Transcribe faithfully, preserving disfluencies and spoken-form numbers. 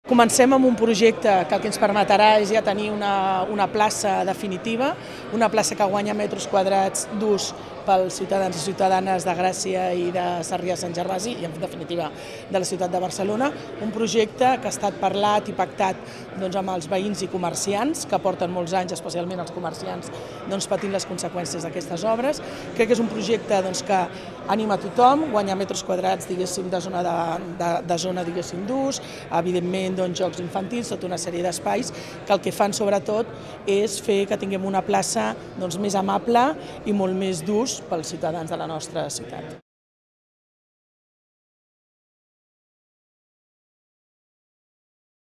Comencem amb un projecte que el que ens permetrà és ja tenir una, una plaça definitiva, una plaça que guanya metres quadrats d'ús pels ciutadans i ciutadanes de Gràcia i de Sarrià-Sant Gervasi i, en definitiva, de la ciutat de Barcelona. Un projecte que ha estat parlat i pactat doncs, amb els veïns i comerciants, que porten molts anys, especialment els comerciants, doncs, patint les conseqüències d'aquestes obres. Crec que és un projecte doncs, que anima a tothom, guanya metres quadrats diguéssim, de zona de, de, de zona diguéssim d'ús, evidentment doncs, jocs infantils, tota una sèrie d'espais que el que fan sobretot és fer que tinguem una plaça doncs, més amable i molt més d'ús pels ciutadans de la nostra ciutat.